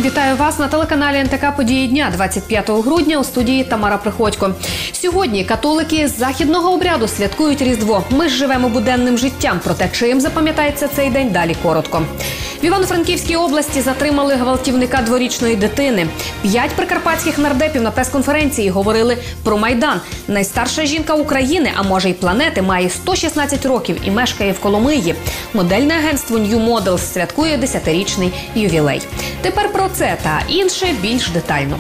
Вітаю вас на телеканалі НТК «Події дня» 25 грудня у студії Тамара Приходько. Сьогодні католики з західного обряду святкують Різдво. Ми ж живемо буденним життям, проте чим запам'ятається цей день, далі коротко. В Івано-Франківській області затримали гвалтівника дворічної дитини. 5 прикарпатських нардепів на прес-конференції говорили про Майдан. Найстарша жінка України, а може й планети, має 116 років і мешкає в Коломиї. Модельне агентство New Models святкує 10-річний ювілей. Тепер про це та інше більш детально.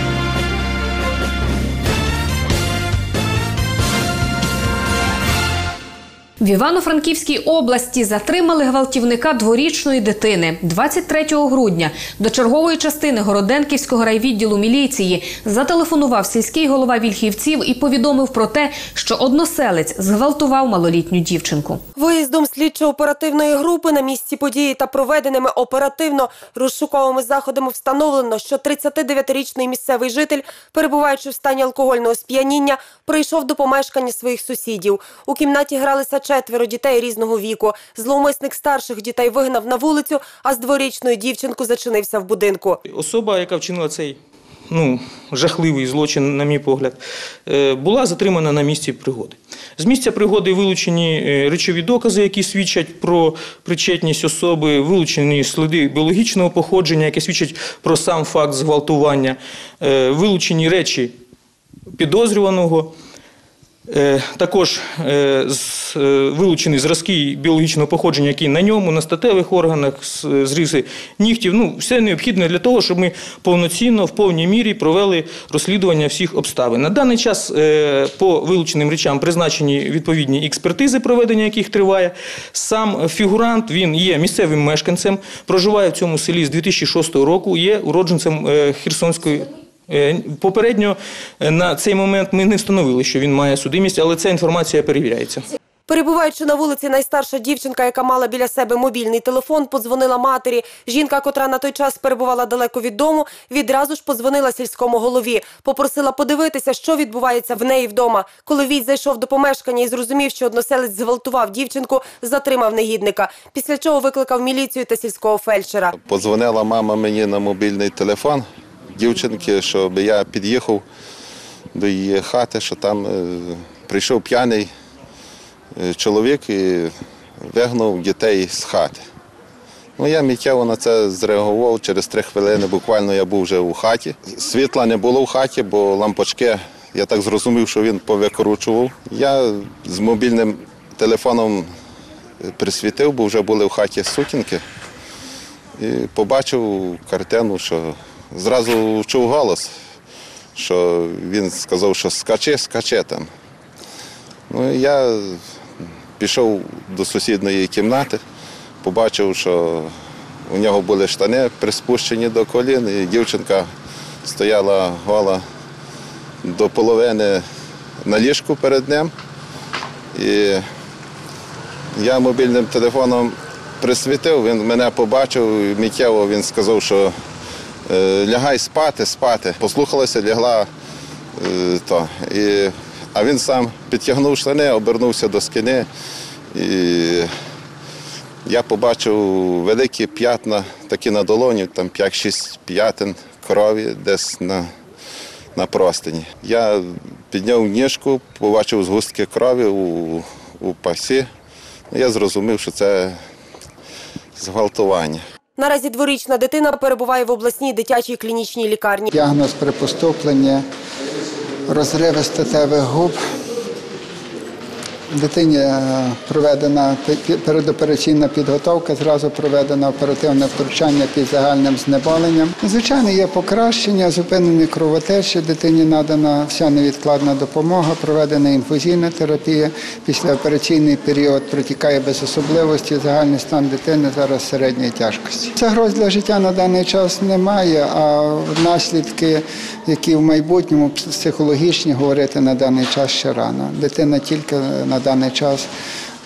В Івано-Франківській області затримали гвалтівника дворічної дитини. 23 грудня до чергової частини Городенківського райвідділу міліції зателефонував сільський голова Вільхівців і повідомив про те, що односелець зґвалтував малолітню дівчинку. Виїздом слідчо-оперативної групи на місці події та проведеними оперативно-розшуковими заходами встановлено, що 39-річний місцевий житель, перебуваючи в стані алкогольного сп'яніння, прийшов до помешкання своїх сусідів. У кімнаті гралися 4 дітей різного віку. Зловмисник старших дітей вигнав на вулицю, а з дворічною дівчинкою зачинився в будинку. Особа, яка вчинила цей жахливий злочин, на мій погляд, була затримана на місці пригоди. З місця пригоди вилучені речові докази, які свідчать про причетність особи, вилучені сліди біологічного походження, які свідчать про сам факт зґвалтування, вилучені речі підозрюваного. Також вилучені зразки біологічного походження, які на ньому, на статевих органах, зриси нігтів. Все необхідне для того, щоб ми повноцінно, в повній мірі провели розслідування всіх обставин. На даний час по вилученим речам призначені відповідні експертизи, проведення яких триває. Сам фігурант, він є місцевим мешканцем, проживає в цьому селі з 2006 року, є уродженцем Херсонської. Попередньо на цей момент ми не встановили, що він має судимість, але ця інформація перевіряється. Перебуваючи на вулиці, найстарша дівчинка, яка мала біля себе мобільний телефон, подзвонила матері. Жінка, котра на той час перебувала далеко від дому, відразу ж подзвонила сільському голові. Попросила подивитися, що відбувається в неї вдома. Коли військ зайшов до помешкання і зрозумів, що односелець зґвалтував дівчинку, затримав негідника. Після чого викликав міліцію та сільського фельдшера. Подзвонила мама мені на мобільний телефон дівчинки, щоб я під'їхав до її хати, що там прийшов п'яний чоловік і вигнав дітей з хати. Я миттєво на це зреагував, через 3 хвилини буквально я був вже у хаті. Світла не було в хаті, бо лампочки, я так зрозумів, що він повикручував. Я з мобільним телефоном присвітив, бо вже були в хаті сутінки, і побачив картину, що зразу чув голос, що він сказав, що скачи там. Я пішов до сусідньої кімнати, побачив, що у нього були штани приспущені до колін, і дівчинка стояла гола до половини на ліжку перед ним. І я мобільним телефоном присвітив, він мене побачив, і миттєво він сказав, що лягай спати. Послухалася, лягла, а він сам підтягнув штани, обернувся до стіни. І я побачив великі п'ятна, такі на долоні, там 5-6 п'ятин крові десь на простині. Я підняв ніжку, побачив згустки крові у пасі. Я зрозумів, що це зґвалтування. Наразі дворічна дитина перебуває в обласній дитячій клінічній лікарні. Діагноз при поступленні розриви статевих губ. Дитині проведена передопераційна підготовка, зразу проведено оперативне втручання під загальним знеболенням. Звичайно, є покращення, зупинені кровотечі, дитині надана вся невідкладна допомога, проведена інфузійна терапія. Післяопераційний період протікає без особливості, загальний стан дитини зараз середньої тяжкості. Загроз для життя на даний час немає, а наслідки, які в майбутньому психологічні, говорити на даний час ще рано. Дитина тільки на даний час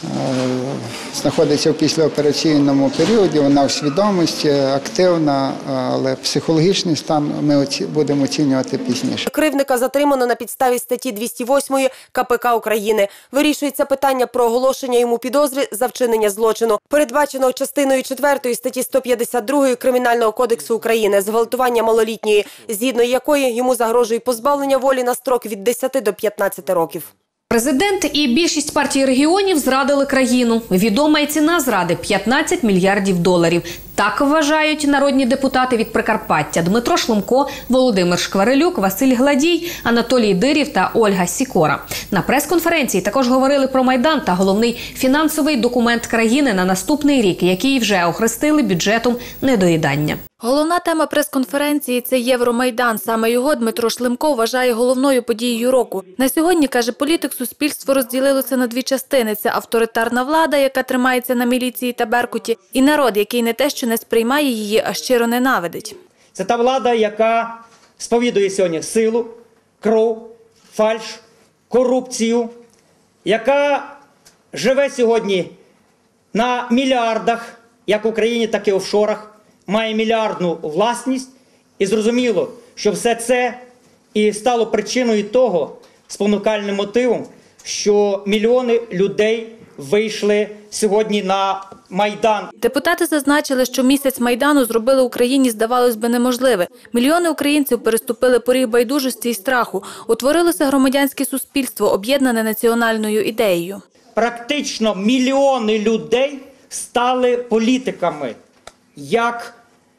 знаходиться в післяопераційному періоді, вона в свідомості, активна, але психологічний стан ми будемо оцінювати пізніше. Кривдника затримано на підставі статті 208 КПК України. Вирішується питання про оголошення йому підозри за вчинення злочину, передбаченого частиною 4 статті 152 Кримінального кодексу України зґвалтування малолітньої, згідно якої йому загрожує позбавлення волі на строк від 10 до 15 років. Президент і більшість партій регіонів зрадили країну. Відома і ціна зради – 15 мільярдів доларів. Так вважають народні депутати від Прикарпаття Дмитро Шлумко, Володимир Шкварилюк, Василь Гладій, Анатолій Дирів та Ольга Сікора. На прес-конференції також говорили про Майдан та головний фінансовий документ країни на наступний рік, який вже охрестили бюджетом недоїдання. Головна тема прес-конференції – це Євромайдан. Саме його Дмитро Шлумко вважає головною подією року. На сьогодні, каже політик, суспільство розділилося на дві частини. Це авторитарна влада, яка тримається на міліції та Беркуті, і народ, який не те, що не сприймає її, а щиро ненавидить. Це та влада, яка сповідує сьогодні силу, кров, фальш, корупцію, яка живе сьогодні на мільярдах, як в Україні, так і в офшорах, має мільярдну власність, і зрозуміло, що все це і стало причиною того, спонукальним мотивом, що мільйони людей вийшли сьогодні на Майдан. Депутати зазначили, що місяць Майдану зробили Україні, здавалось би, неможливе. Мільйони українців переступили поріг байдужості і страху. Утворилося громадянське суспільство, об'єднане національною ідеєю. Практично мільйони людей стали політиками. Як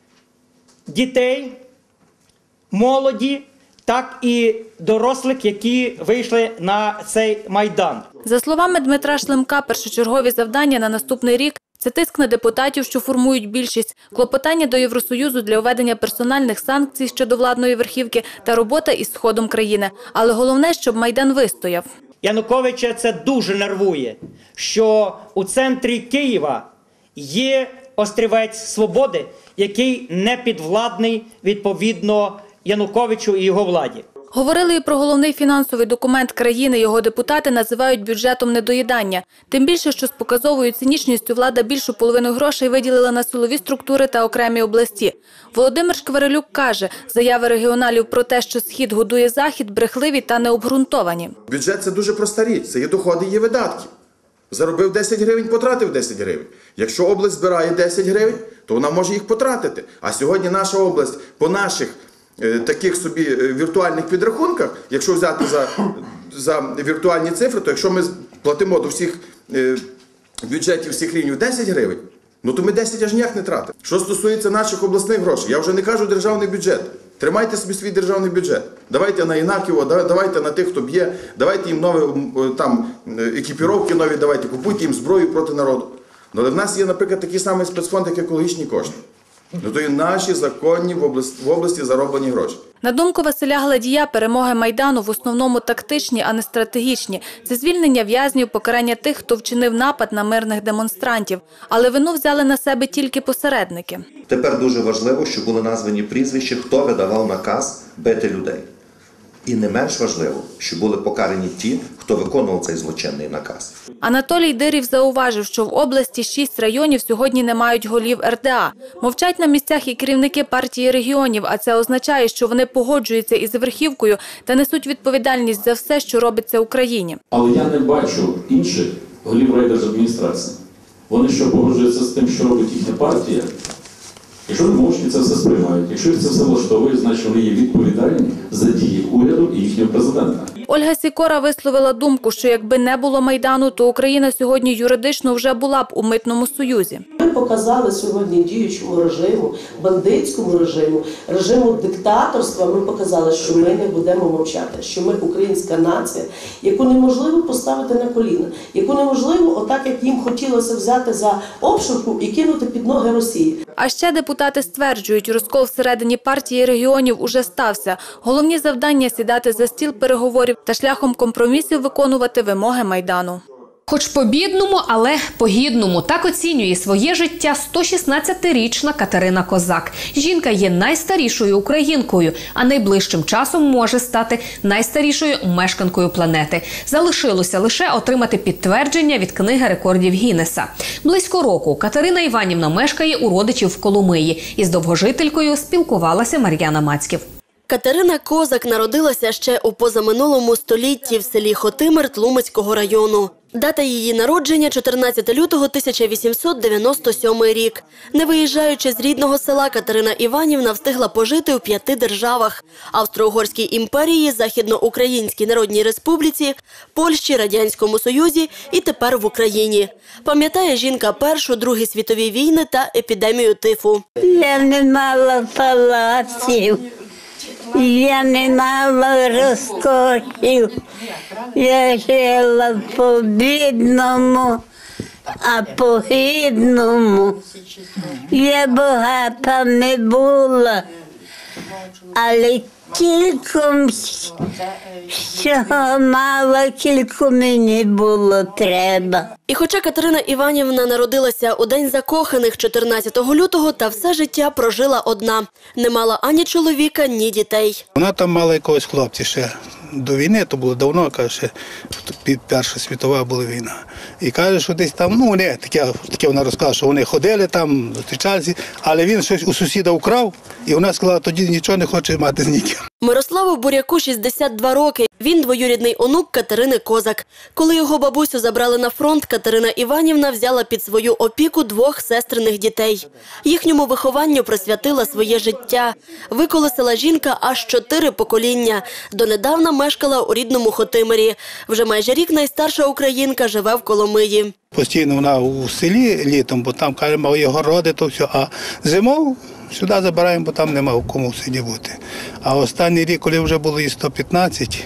дітей, молоді, так і дорослих, які вийшли на цей Майдан. За словами Дмитра Шлумка, першочергові завдання на наступний рік – це тиск на депутатів, що формують більшість, клопотання до Євросоюзу для введення персональних санкцій щодо владної верхівки та робота із сходом країни. Але головне, щоб Майдан вистояв. Януковича це дуже нервує, що у центрі Києва є острівець свободи, який не підвладний, відповідно, Януковичу і його владі. Говорили і про головний фінансовий документ країни. Його депутати називають бюджетом недоїдання. Тим більше, що з показовою цинічністю влада більшу половину грошей виділила на силові структури та окремі області. Володимир Шкварилюк каже, заяви регіоналів про те, що Схід годує Захід, брехливі та необґрунтовані. Бюджет – це дуже проста річ. Це є доходи, є видатки. Заробив 10 гривень, потратив 10 гривень. Якщо область збирає 10 гривень, то вона може їх потратити. А сьогодні наша область по наших таких собі віртуальних підрахунках, якщо взяти за віртуальні цифри, то якщо ми платимо до всіх бюджетів всіх рівнів 10 гривень, ну то ми 10 аж ніяк не тратимо. Що стосується наших обласних грошей, я вже не кажу державний бюджет. Тримайте собі свій державний бюджет. Давайте на інаків, давайте на тих, хто б'є, давайте їм нові там екіпіровки нові, давайте купуйте їм зброю проти народу. Але в нас є, наприклад, такий самий спецфонд, як екологічні кошти. Ну то і наші законні в області зароблені гроші. На думку Василя Гладія, перемоги Майдану в основному тактичні, а не стратегічні. Це звільнення в'язнів, покарання тих, хто вчинив напад на мирних демонстрантів. Але вину взяли на себе тільки посередники. Тепер дуже важливо, щоб були названі прізвища, хто видавав наказ бити людей. І не менш важливо, щоб були покарані ті, хто виконував цей злочинний наказ. Анатолій Дирів зауважив, що в області 6 районів сьогодні не мають голів РДА. Мовчать на місцях і керівники партії регіонів, а це означає, що вони погоджуються із верхівкою та несуть відповідальність за все, що робиться в Україні. Але я не бачу інших голів райдержадміністрації. Вони що, погоджуються з тим, що робить їхня партія? Якщо вони мовчки це все сприймають, якщо їх це все влаштовує, значить вони є відповідальні за дії уряду і їхнього президента. Ольга Сікора висловила думку, що якби не було Майдану, то Україна сьогодні юридично вже була б у митному союзі. Ми показали сьогодні діючому режиму, бандитському режиму, режиму диктаторства, ми показали, що ми не будемо мовчати, що ми українська нація, яку неможливо поставити на коліна, яку неможливо, отак як їм хотілося взяти за обшуку і кинути під ноги Росії. А ще депутати стверджують, розкол всередині партії регіонів уже стався. Головні завдання – сідати за стіл переговорів та шляхом компромісів виконувати вимоги Майдану. Хоч по-бідному, але по-гідному. Так оцінює своє життя 116-річна Катерина Козак. Жінка є найстарішою українкою, а найближчим часом може стати найстарішою мешканкою планети. Залишилося лише отримати підтвердження від книги рекордів Гіннеса. Близько року Катерина Іванівна мешкає у родичів в Коломиї. Із довгожителькою спілкувалася Мар'яна Мацьків. Катерина Козак народилася ще у позаминулому столітті в селі Хотимир Тлумацького району. Дата її народження – 14 лютого 1897 рік. Не виїжджаючи з рідного села, Катерина Іванівна встигла пожити у 5 державах – Австро-Угорській імперії, Західноукраїнській Народній Республіці, Польщі, Радянському Союзі і тепер в Україні. Пам'ятає жінка Першу, Другу світові війни та епідемію тифу. Я не мала палаців. Я не мала розкошів, я жила по-бідному, а по-гідному. Я багата не була, але кільком, що мала, кілько мені було треба. І хоча Катерина Іванівна народилася у День закоханих 14 лютого, та все життя прожила одна. Не мала ані чоловіка, ні дітей. Вона там мала якогось хлопця ще до війни, то було давно, каже, Перша світова була війна. І каже, що десь там, ну, не, таке вона розказала, що вони ходили там, зустрічалися, але він щось у сусіда украв, і вона сказала, тоді нічого не хоче мати з ніким. Мирославу Буряку 62 роки. Він двоюрідний онук Катерини Козак. Коли його бабусю забрали на фронт, Катерина Іванівна взяла під свою опіку 2 сестриних дітей. Їхньому вихованню присвятила своє життя. Виколесила жінка аж 4 покоління. Донедавна мешкала у рідному Хотимирі. Вже майже рік найстарша українка живе в Коломиї. Постійно вона у селі літом, бо там, каже, мої городи, то все, а зимою сюди забираємо, бо там нема в кому в селі бути. А останній рік, коли вже було і 115,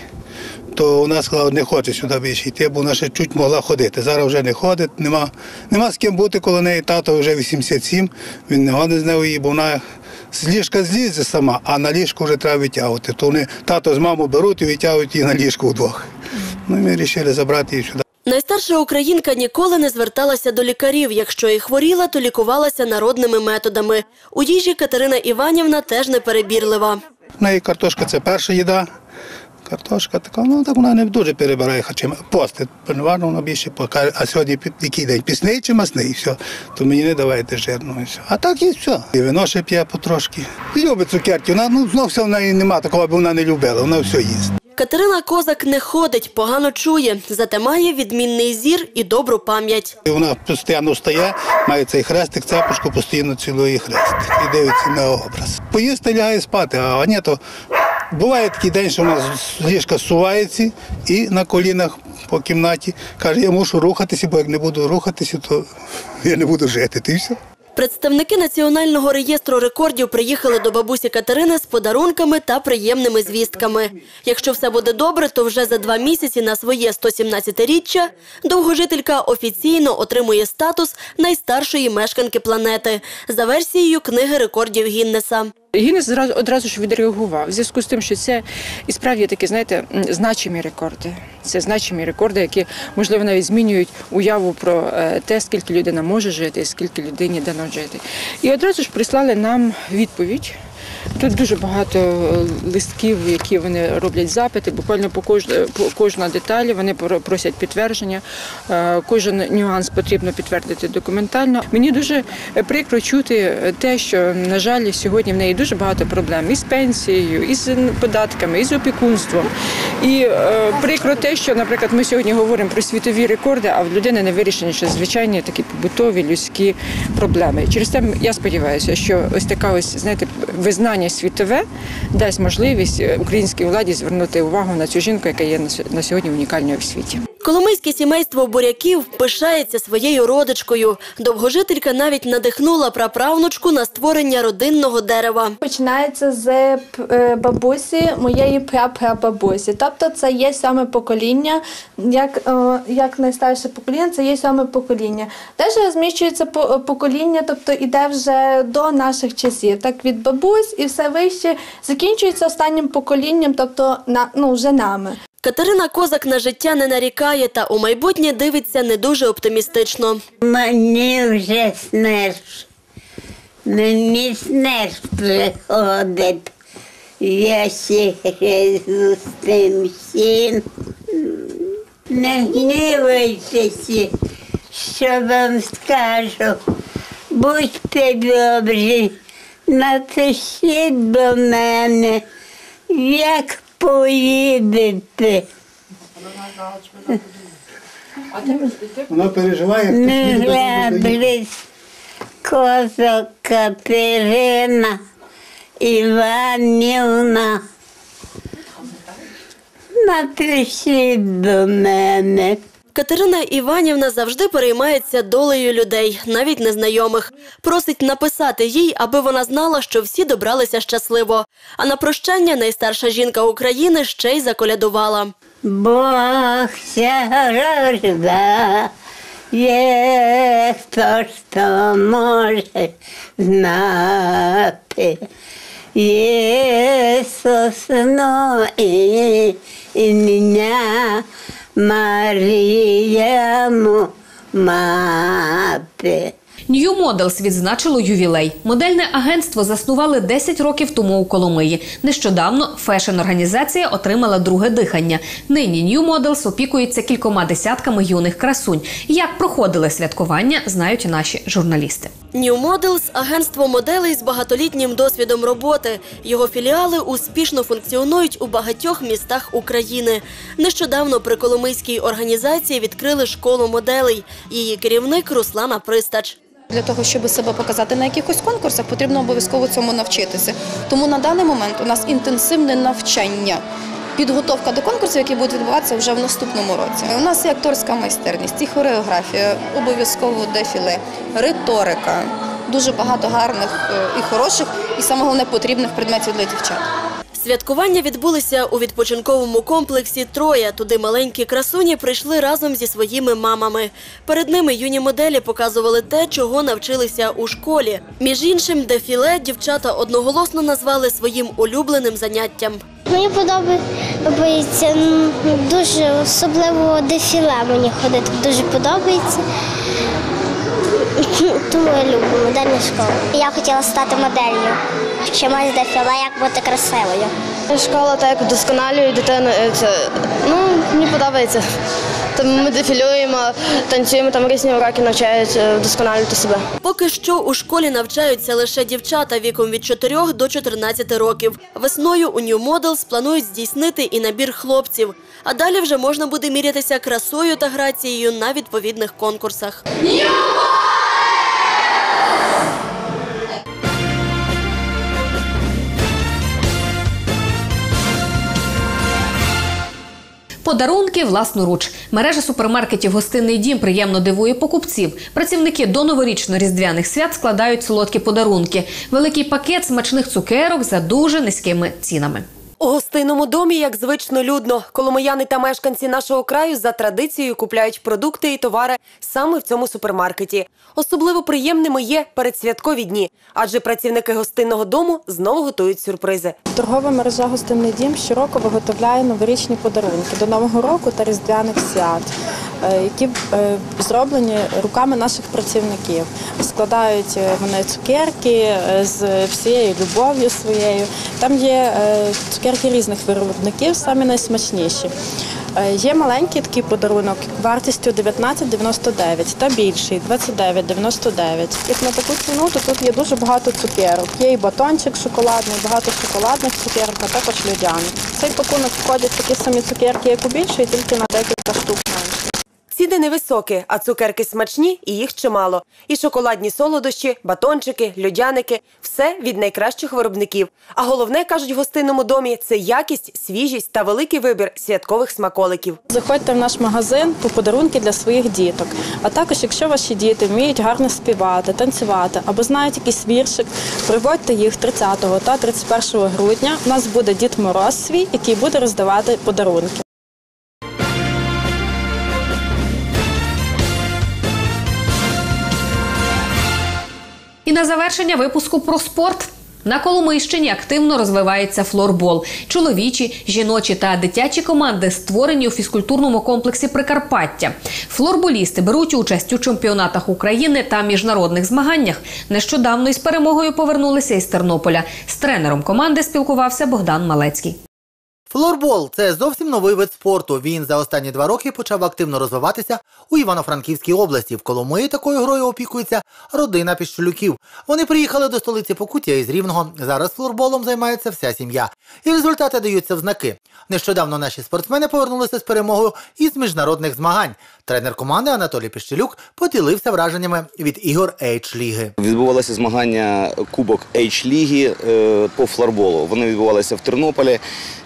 то вона сказала, не хоче сюди більше йти, бо вона ще чуть могла ходити. Зараз вже не ходить, нема з ким бути коло неї, тато вже 87, він не годен з нею, бо вона з ліжка злізе сама, а на ліжку вже треба витягувати. То вони тато з мамою беруть і витягують її на ліжку вдвох. Ну і ми вирішили забрати її сюди. Найстарша українка ніколи не зверталася до лікарів. Якщо і хворіла, то лікувалася народними методами. У їжі Катерина Іванівна теж неперебірлива. В неї картошка – це перша їда. Картошка така, ну так вона не дуже перебирає, хоча постить. Переважно вона більше покаже, а сьогодні який день, пісний чи масний, все. То мені не давайте жирного, все. А так і все. І вино ще п'є потрошки. Любить цукерки, вона, ну, знов все в неї нема такого, бо вона не любила, вона все їсть. Катерина Козак не ходить, погано чує, зате має відмінний зір і добру пам'ять. Вона постійно встає, має цей хрестик, цепочку, постійно цілує хрестик і дивиться на образ. Поїсти, лягає спати, а ні, то буває такий день, що вона з ліжка зсувається і на колінах по кімнаті каже, я мушу рухатися, бо як не буду рухатися, то я не буду жити, і все. Представники Національного реєстру рекордів приїхали до бабусі Катерини з подарунками та приємними звістками. Якщо все буде добре, то вже за 2 місяці на своє 117-річчя довгожителька офіційно отримує статус найстаршої мешканки планети за версією книги рекордів Гіннеса. Гіннес одразу ж відреагував в зв'язку з тим, що це і справді такі, знаєте, значимі рекорди. Це значимі рекорди, які, можливо, навіть змінюють уяву про те, скільки людина може жити, скільки людині дано жити. І одразу ж прислали нам відповідь. Тут дуже багато листків, які вони роблять запити, буквально по кожна деталі вони просять підтвердження, кожен нюанс потрібно підтвердити документально. Мені дуже прикро чути те, що, на жаль, сьогодні в неї дуже багато проблем із пенсією, із податками, із опікунством. І прикро те, що, наприклад, ми сьогодні говоримо про світові рекорди, а в людини не вирішені ще звичайні такі побутові, людські проблеми. Через це я сподіваюся, що ось така ось, знаєте, визнання світове дасть можливість українській владі звернути увагу на цю жінку, яка є на сьогодні унікальною в світі. Коломийське сімейство Буряків пишається своєю родичкою. Довгожителька навіть надихнула праправнучку на створення родинного дерева. Починається з бабусі, моєї прапрабабусі. Тобто це є 7 покоління, як найстарше покоління, це є 7 покоління. Теж розміщується покоління, тобто іде вже до наших часів. Так від бабусь і все вище закінчується останнім поколінням, тобто вже нами. Катерина Козак на життя не нарікає та у майбутнє дивиться не дуже оптимістично. Мені вже смерть. Мені смерть приходить. Я ще з тим всім. Не гнівайтеся, що вам скажу. Будьте добрі, напишіть до мене, як поїдете. Вона переживає. Міграбліс, Козак Катерина Іванівна. Напишіть до мене. Катерина Іванівна завжди переймається долею людей, навіть незнайомих. Просить написати їй, аби вона знала, що всі добралися щасливо. А на прощання найстарша жінка України ще й заколядувала. Бог завжди є, хто може знати. Ісус ім'я Марієму мати. New Models відзначило ювілей. Модельне агентство заснували 10 років тому у Коломиї. Нещодавно фешн-організація отримала друге дихання. Нині New Models опікується кількома десятками юних красунь. Як проходили святкування, знають наші журналісти. New Models – агентство моделей з багатолітнім досвідом роботи. Його філіали успішно функціонують у багатьох містах України. Нещодавно при Коломийській організації відкрили школу моделей. Її керівник Руслана Пристач. Для того, щоб себе показати на якихось конкурсах, потрібно обов'язково цьому навчитися. Тому на даний момент у нас інтенсивне навчання. Підготовка до конкурсів, які будуть відбуватися вже в наступному році. У нас і акторська майстерність, і хореографія, обов'язково дефіле, риторика. Дуже багато гарних і хороших, і саме головне потрібних предметів для дівчат. Святкування відбулися у відпочинковому комплексі «Троя». Туди маленькі красуні прийшли разом зі своїми мамами. Перед ними юні моделі показували те, чого навчилися у школі. Між іншим, дефіле дівчата одноголосно назвали своїм улюбленим заняттям. Мені подобається дуже, особливо дефіле мені ходити дуже подобається. Тому я люблю модельну школу. Я хотіла стати моделлю, чимось дефіле, як бути красивою. Школа так вдосконалює дитину. Мені подобається. Там ми дефілюємо, танцюємо, там різні уроки навчають вдосконалювати себе. Поки що у школі навчаються лише дівчата віком від 4 до 14 років. Весною у New Models планують здійснити і набір хлопців. А далі вже можна буде мірятися красою та грацією на відповідних конкурсах. Подарунки власноруч. Мережа супермаркетів «Гостинний дім» приємно дивує покупців. Працівники до новорічно-різдвяних свят складають солодкі подарунки. Великий пакет смачних цукерок за дуже низькими цінами. У гостинному домі, як звично, людно. Коломияни та мешканці нашого краю за традицією купляють продукти і товари саме в цьому супермаркеті. Особливо приємними є передсвяткові дні, адже працівники гостинного дому знову готують сюрпризи. Торгова мережа «Гостинний дім» щороку виготовляє новорічні подарунки до Нового року та різдвяних свят, які зроблені руками наших працівників. Складають вони цукерки з всією любов'ю своєю. Там є цукерки різних виробників, самі найсмачніші. Є маленький такий подарунок вартістю 19,99 та більший 29,99. Як на таку ціну, то тут є дуже багато цукерок. Є і батончик шоколадний, багато шоколадних цукерок, а також льодяних. В цей пакунок входять такі самі цукерки, як у більшої, тільки на декілька штук менше. Ціни невисокі, а цукерки смачні і їх чимало. І шоколадні солодощі, батончики, льодяники – все від найкращих виробників. А головне, кажуть в гостинному домі, це якість, свіжість та великий вибір святкових смаколиків. Заходьте в наш магазин по подарунки для своїх діток. А також, якщо ваші діти вміють гарно співати, танцювати або знають якийсь віршик, приводьте їх 30 та 31 грудня. У нас буде Дід Мороз свій, який буде роздавати подарунки. І на завершення випуску про спорт. На Коломийщині активно розвивається флорбол. Чоловічі, жіночі та дитячі команди створені у фізкультурному комплексі Прикарпаття. Флорболісти беруть участь у чемпіонатах України та міжнародних змаганнях. Нещодавно із перемогою повернулися із Тернополя. З тренером команди спілкувався Богдан Малецький. Флорбол – це зовсім новий вид спорту. Він за останні 2 роки почав активно розвиватися у Івано-Франківській області. В Коломиї такою грою опікується родина Піщолюків. Вони приїхали до столиці Покуття із Рівного. Зараз флорболом займається вся сім'я. І результати даються в знаки. Нещодавно наші спортсмени повернулися з перемогою із міжнародних змагань. Тренер команди Анатолій Піщолюк поділився враженнями від ігор H-ліги. Відбувалися змагання Кубок H-ліги по флорболу. Вони відбувалися в Тернополі.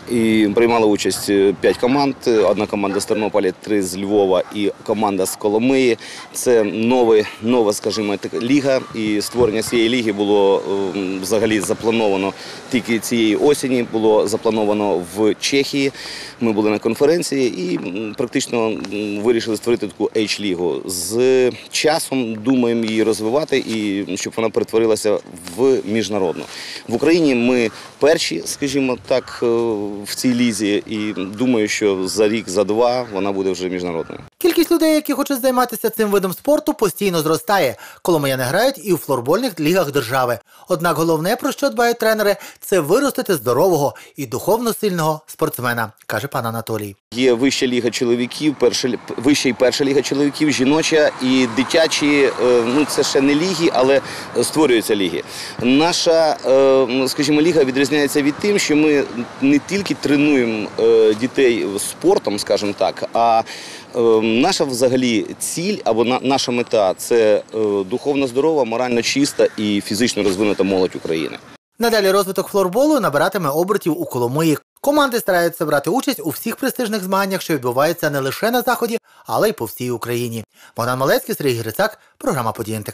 І приймали участь 5 команд. Одна команда з Тернополя, 3 з Львова і команда з Коломиї. Це нова, скажімо, ліга. І створення цієї ліги було взагалі заплановано тільки цієї осені. Було заплановано в Чехії. Ми були на конференції і практично вирішили створити таку H-лігу. З часом думаємо її розвивати, і щоб вона перетворилася в міжнародну. В Україні ми перші, скажімо так, в цій лізі, і думаю, що за рік, за 2 вона буде вже міжнародною. Кількість людей, які хочуть займатися цим видом спорту, постійно зростає. Коломияни грають і у флорбольних лігах держави. Однак головне, про що дбають тренери, це виростити здорового і духовно сильного спортсмена, каже пан Анатолій. Є вища ліга чоловіків, вища і перша ліга чоловіків, жіноча і дитячі, це ще не ліги, але створюються ліги. Наша, скажімо, ліга відрізняється від тим, що ми не тільки тренуємо дітей спортом, скажімо так, а наша взагалі ціль або наша мета – це духовно здорова, морально чиста і фізично розвинута молодь України. Надалі розвиток флорболу набиратиме обертів у Коломиї. Команди стараються брати участь у всіх престижних змаганнях, що відбуваються не лише на Заході, але й по всій Україні. Богдан Малецький, Сергій Грицак, програма «Події НТК».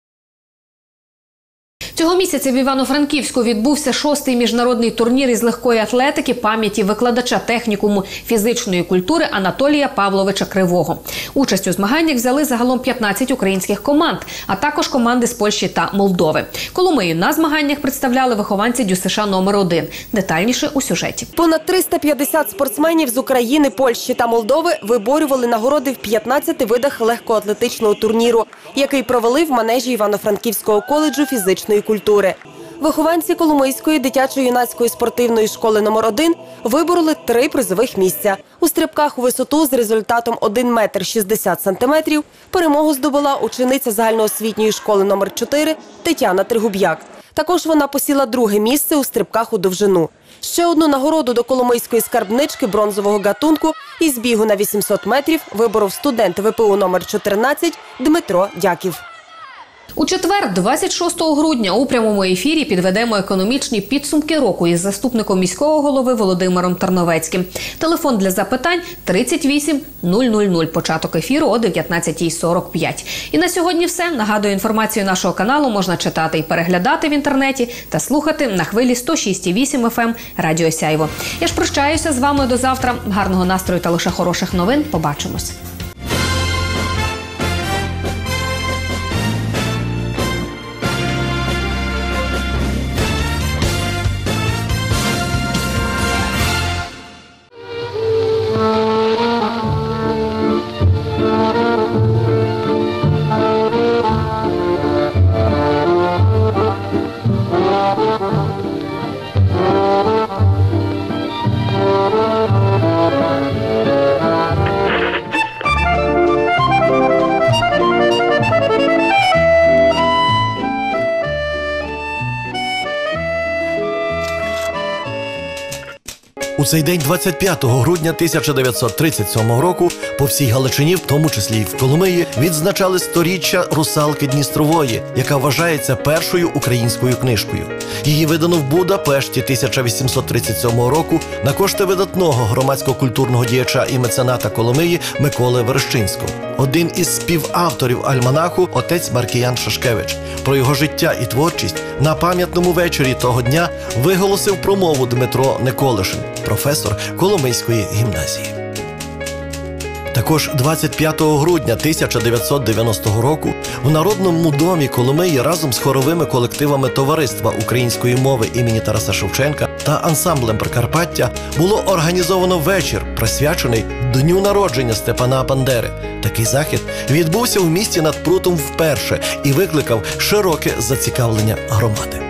Цього місяця в Івано-Франківську відбувся 6-й міжнародний турнір із легкої атлетики пам'яті викладача технікуму фізичної культури Анатолія Павловича Кривого. Участь у змаганнях взяли загалом 15 українських команд, а також команди з Польщі та Молдови. Коломию на змаганнях представляли вихованці ДЮСШ номер 1. Детальніше у сюжеті. Понад 350 спортсменів з України, Польщі та Молдови виборювали нагороди в 15 видах легкоатлетичного турніру, який провели в манежі Івано-Франківського коледжу фізичної культури. Вихованці Коломийської дитячо-юнацької спортивної школи номер 1 вибороли 3 призових місця. У стрибках у висоту з результатом 1 метр 60 сантиметрів перемогу здобула учениця загальноосвітньої школи номер 4 Тетяна Тригуб'як. Також вона посіла 2-ге місце у стрибках у довжину. Ще одну нагороду до Коломийської скарбнички бронзового гатунку із бігу на 800 метрів виборов студент ВПУ номер 14 Дмитро Дяків. У четвер, 26 грудня, у прямому ефірі підведемо економічні підсумки року із заступником міського голови Володимиром Тарновецьким. Телефон для запитань 38 000. Початок ефіру о 19:45. І на сьогодні все. Нагадую, інформацію нашого каналу можна читати і переглядати в інтернеті та слухати на хвилі 106,8 FM Радіо Сяйво. Я ж прощаюся з вами до завтра. Гарного настрою та лише хороших новин. Побачимось. У цей день, 25 грудня 1937 року, по всій Галичині, в тому числі й в Коломиї, відзначали 100-річчя «Русалки Дністрової», яка вважається першою українською книжкою. Її видано в Будапешті 1837 року на кошти видатного громадсько-культурного діяча і мецената Коломиї Миколи Верещинського. Один із співавторів альманаху – отець Маркіян Шашкевич. Про його життя і творчість на пам'ятному вечорі того дня виголосив промову Дмитро Николишин, професор Коломийської гімназії. Також 25 грудня 1990 року в Народному домі Коломиї разом з хоровими колективами Товариства української мови імені Тараса Шевченка та ансамблем Прикарпаття було організовано вечір, присвячений дню народження Степана Бандери. Такий захід відбувся у місті над Прутом вперше і викликав широке зацікавлення громади.